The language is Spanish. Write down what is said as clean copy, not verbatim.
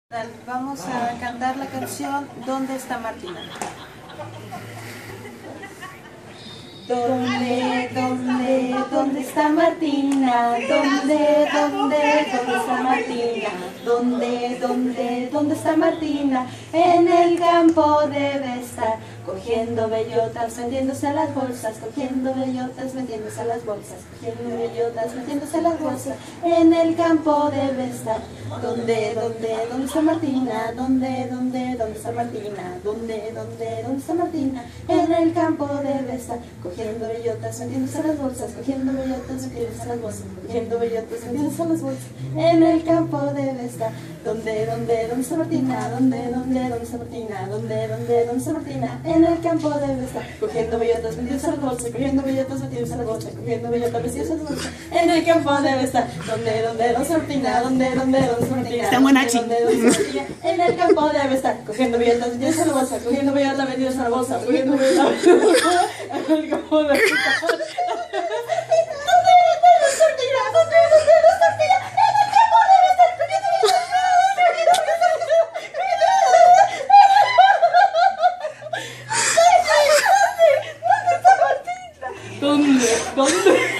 Vamos a cantar la canción ¿Dónde está Martina? ¿Dónde está Martina? ¿Dónde está Martina? ¿Dónde está Martina? En el campo debe estar, cogiendo bellotas, metiéndose a las bolsas, cogiendo bellotas, metiéndose a las bolsas, cogiendo bellotas, metiéndose a las bolsas. En el campo debe estar. ¿Dónde está Martina? ¿Dónde está Martina? ¿Dónde está Martina? En el campo debe estar, cogiendo bellotas, metiéndose a las bolsas, cogiendo bellotas, metiéndose a las bolsas, cogiendo bellotas, metiéndose a las bolsas. En el campo debe estar. ¿Dónde está Martina? ¿Dónde está Martina? ¿Dónde está Martina? En el campo debe estar, cogiendo bellotas, metiéndose a las bolsas, cogiendo bellotas, metiéndose a las bolsas, cogiendo bellotas, metiéndose a las bolsas. En el campo debe estar. ¿Dónde está Martina? ¿Dónde está Martina? Está buenachi. En el campo debe estar, cogiendo bellotas, metiéndose a la bolsa, cogiendo bellotas, metiéndose a la bolsa, cogiendo bellotas, metiéndose a la bolsa. En el campo debe estar. ¿Dónde?